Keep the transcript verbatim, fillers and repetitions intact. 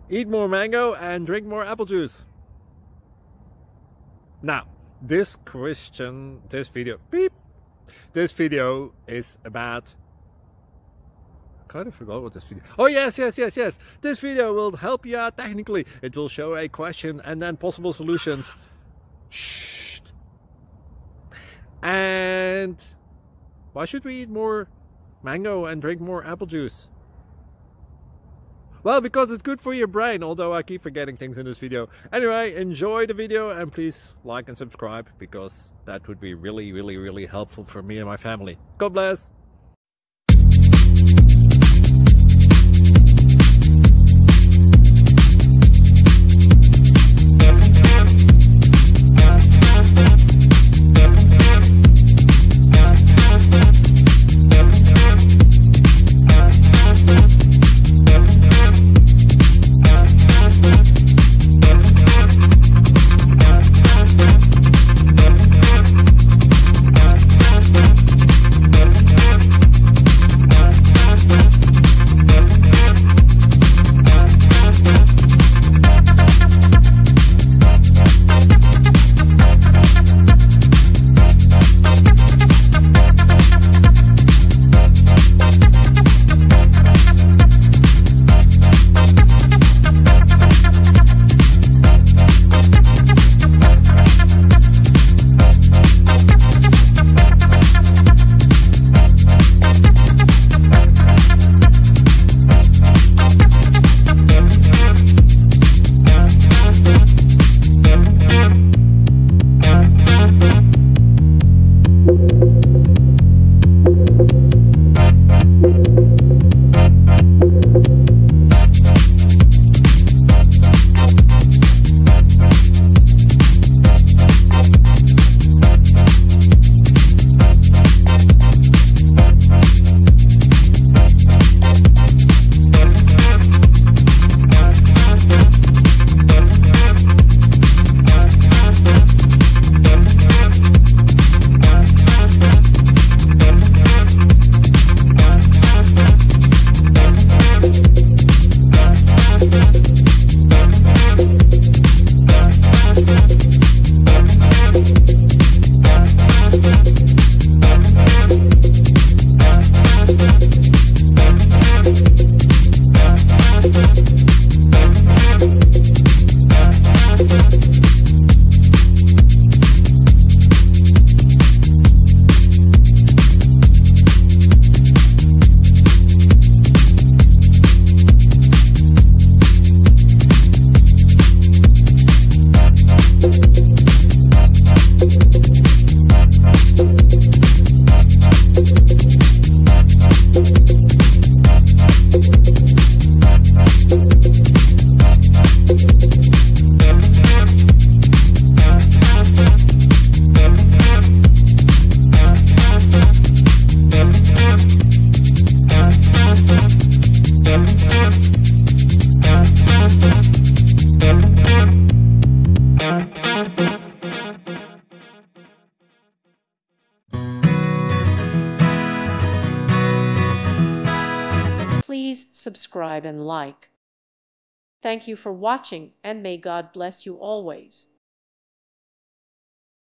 Eat more mango and drink more apple juice. Now, this question, this video, beep, this video is about, I kind of forgot what this video, oh yes, yes, yes, yes. This video will help you out technically. It will show a question and then possible solutions. Shh. And why should we eat more mango and drink more apple juice? Well, because it's good for your brain, although I keep forgetting things in this video. Anyway, enjoy the video and please like and subscribe, because that would be really, really, really helpful for me and my family. God bless! Please subscribe and like. Thank you for watching, and may God bless you always.